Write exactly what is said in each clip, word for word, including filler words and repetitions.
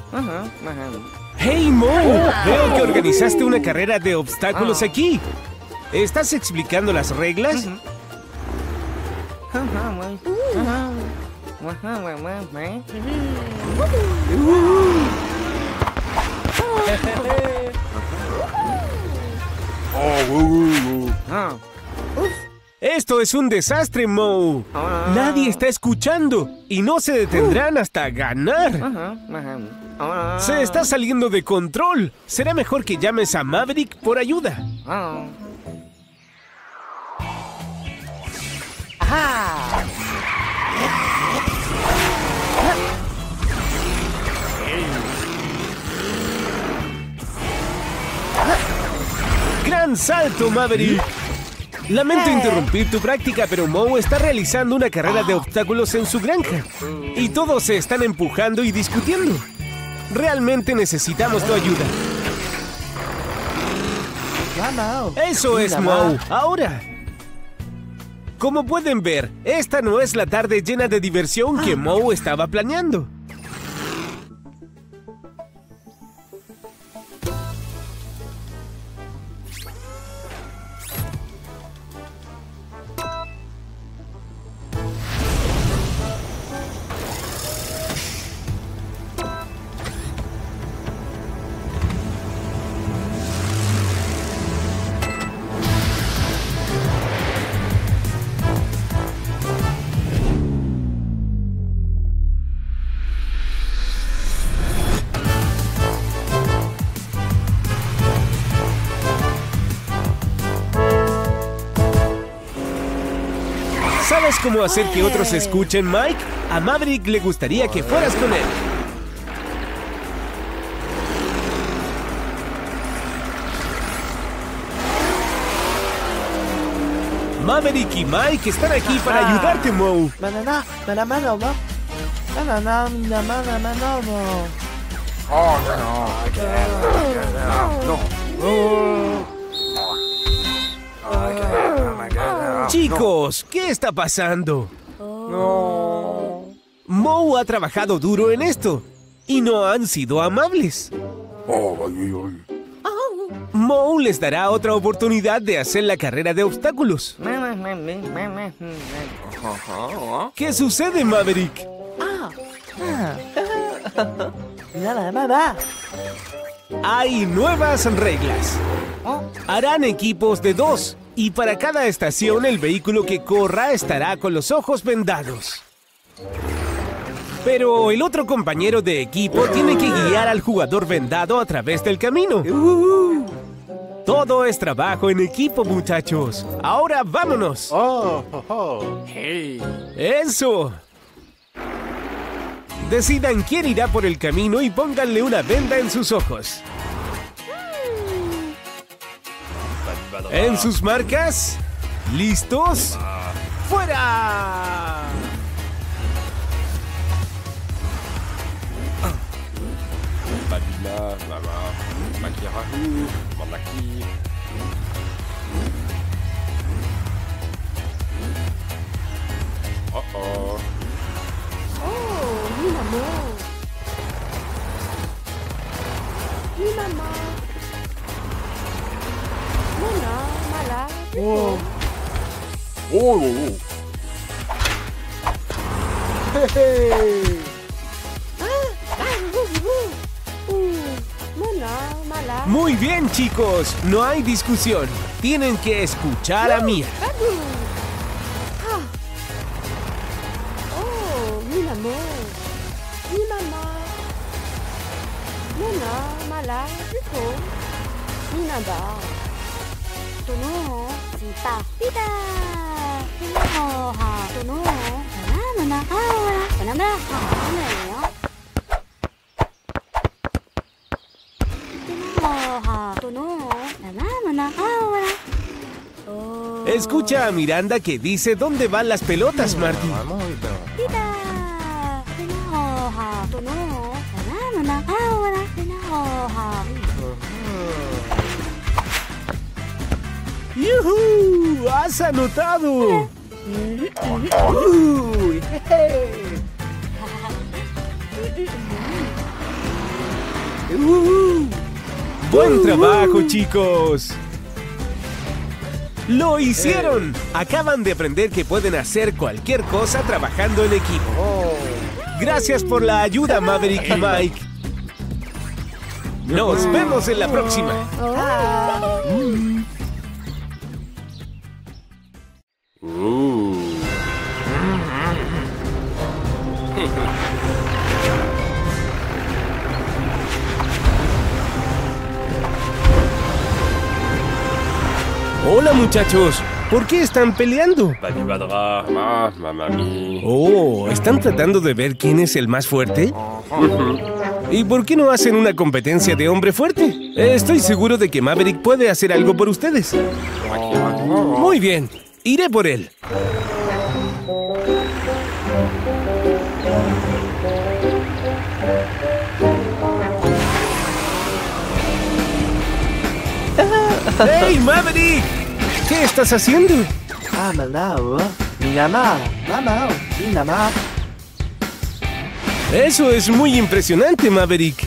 ¡Hey, Mo! Veo que organizaste una carrera de obstáculos aquí. ¿Estás explicando las reglas? Esto es un desastre, Mo. Nadie está escuchando y no se detendrán hasta ganar. Se está saliendo de control. Será mejor que llames a Maverick por ayuda. ¡Gran salto, Maverick! Lamento interrumpir tu práctica, pero Mo está realizando una carrera de obstáculos en su granja. Y todos se están empujando y discutiendo. Realmente necesitamos tu ayuda. ¡Eso es, Mo! ¡Ahora! Como pueden ver, esta no es la tarde llena de diversión que Mo estaba planeando. ¿Sabes cómo hacer que otros escuchen, Mike? A Maverick le gustaría que fueras con él. Maverick y Mike están aquí para ayudarte, Mo. Chicos, ¿qué está pasando? No. Mo ha trabajado duro en esto y no han sido amables. Mo les dará otra oportunidad de hacer la carrera de obstáculos. ¿Qué sucede, Maverick? Hay nuevas reglas. Harán equipos de dos. Y para cada estación, el vehículo que corra estará con los ojos vendados. Pero el otro compañero de equipo tiene que guiar al jugador vendado a través del camino. Todo es trabajo en equipo, muchachos. Ahora vámonos. ¡Eso! Decidan quién irá por el camino y pónganle una venda en sus ojos. En sus marcas, ¿listos? ¡Fuera! Oh, mi mamá. Mi mamá. Oh. Oh. Hey. Muy bien, chicos. No hay discusión. Tienen que escuchar a Mia. Oh, mi mamá. Mi mamá. Nana, mala, rico. Mi nada. Tono, sita, sita. Tono, ha, tono. Nana, nana, ahora. Nana, ha, nana. Escucha a Miranda que dice dónde van las pelotas, Marty. ¡Yuhu! ¡Has anotado! Uh, ¡Buen trabajo, chicos! ¡Lo hicieron! Acaban de aprender que pueden hacer cualquier cosa trabajando en equipo. Gracias por la ayuda, Maverick y Mike. Nos vemos en la próxima. Hola, muchachos. ¿Por qué están peleando? Oh, ¿están tratando de ver quién es el más fuerte? ¿Y por qué no hacen una competencia de hombre fuerte? Estoy seguro de que Maverick puede hacer algo por ustedes. Muy bien, iré por él. ¡Hey, Maverick! ¿Qué estás haciendo? Eso es muy impresionante, Maverick.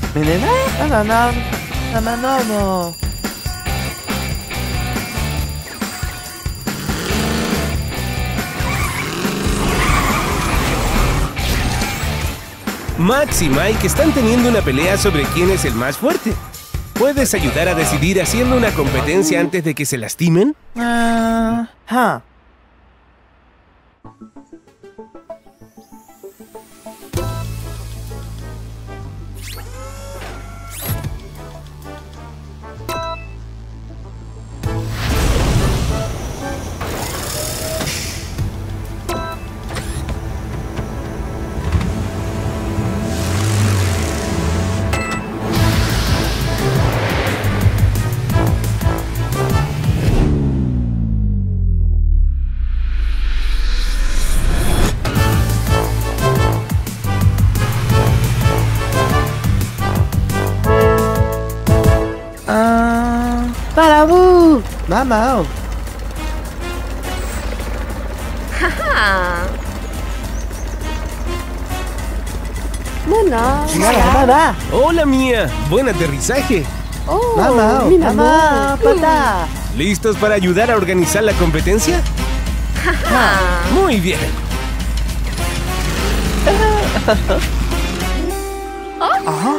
Max y Mike están teniendo una pelea sobre quién es el más fuerte. ¿Puedes ayudar a decidir haciendo una competencia antes de que se lastimen? Uh, huh. Para vous, maman. Mona. Mamá. Hola, Mía. Buen aterrizaje. Oh, Mamá. Mamá. Papá. ¿Listos para ayudar a organizar la competencia? Muy bien. Ajá.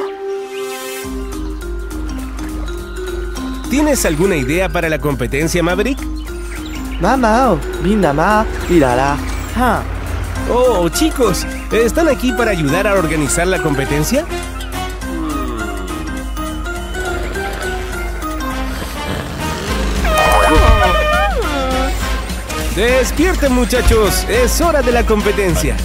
¿Tienes alguna idea para la competencia, Maverick? Mamá. Bindama. Irara. Ha. Oh, chicos, ¿están aquí para ayudar a organizar la competencia? ¡Despierten, muchachos! ¡Es hora de la competencia!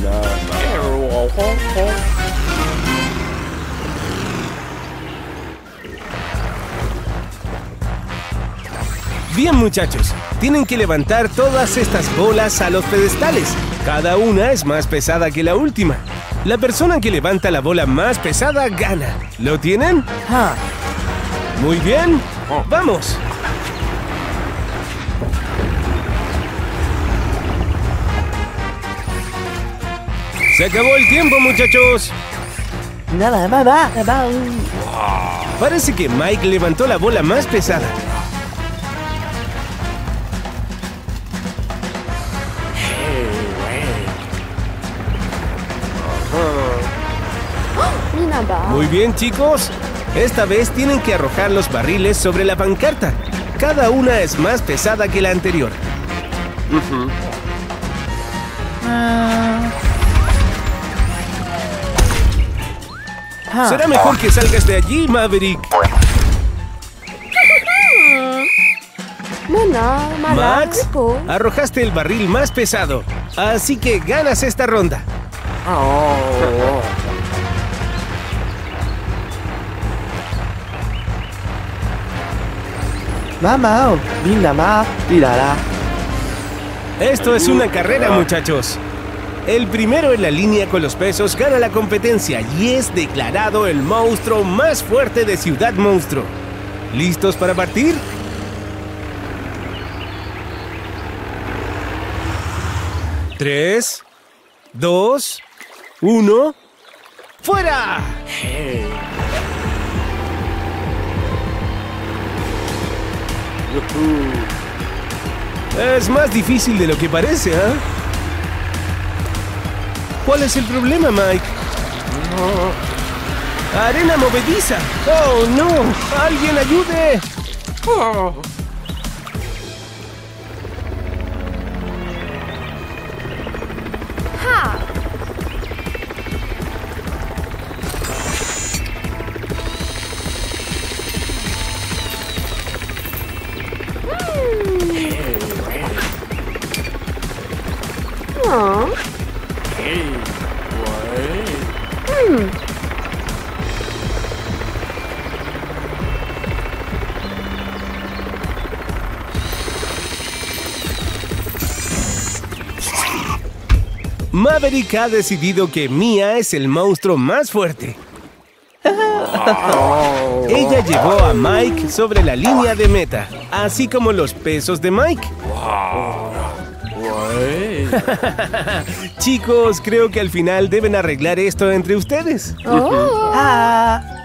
Bien, muchachos, tienen que levantar todas estas bolas a los pedestales. Cada una es más pesada que la última. La persona que levanta la bola más pesada gana. ¿Lo tienen? Ha. Muy bien. ¡Vamos! ¡Se acabó el tiempo, muchachos! Nada, mamá. Mamá. Parece que Mike levantó la bola más pesada. Muy bien, chicos. Esta vez tienen que arrojar los barriles sobre la pancarta. Cada una es más pesada que la anterior. Uh-huh. uh... Será mejor que salgas de allí, Maverick. Max, arrojaste el barril más pesado, así que ganas esta ronda. Oh. Mamá, Bindama, Irara. Esto es una carrera, muchachos. El primero en la línea con los pesos gana la competencia y es declarado el monstruo más fuerte de Ciudad Monstruo. ¿Listos para partir? Tres, dos, uno, ¡fuera! Es más difícil de lo que parece, ¿ah? ¿eh? ¿Cuál es el problema, Mike? ¡Arena movediza! ¡Oh, no! ¡Alguien ayude! Ha. Hmm. Hmm. Maverick ha decidido que Mia es el monstruo más fuerte. Ella llevó a Mike sobre la línea de meta, así como los pesos de Mike. Chicos, creo que al final deben arreglar esto entre ustedes. Oh. Ah.